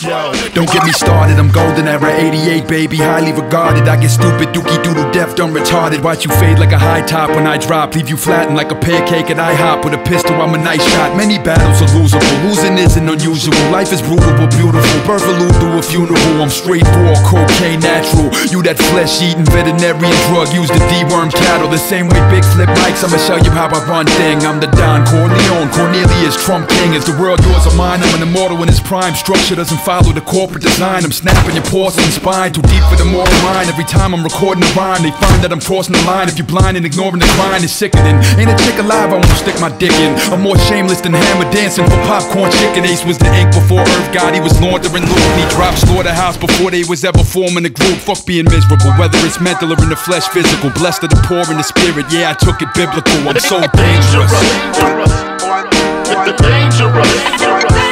Yo, don't get me started, I'm golden era 88, baby, highly regarded. I get stupid, dookie doodle, deaf, dumb, retarded. Watch you fade like a high top when I drop. Leave you flattened like a pancake at IHOP. With a pistol, I'm a nice shot. Many battles are losable, losing isn't unusual. Life is brutal but beautiful. Birth allude to a funeral. I'm straight raw, cocaine natural. You that flesh-eating veterinarian drug, use the D-worm cattle. The same way big flip mics, I'ma show you how I run thing. I'm the Don Corleone, Cornelius, Trump King. Is the world yours or mine? I'm an immortal in his prime. Structure doesn't follow the corporate design. I'm snapping your porcelain spine, too deep for the mortal mind. Every time I'm recording a rhyme, they find that I'm crossing the line. If you're blind and ignoring the grind, it's sickening. Ain't a chick alive I won't stick my dick in. I'm more shameless than hammer dancing for popcorn chicken. Ace was the ink before Earth God, he was laundering loot. He dropped Slaughterhouse before they was ever forming a group. Fuck being miserable, whether it's mental or in the flesh, physical. Blessed are the poor in the spirit, yeah, I took it biblical. I'm so dangerous. Dangerous.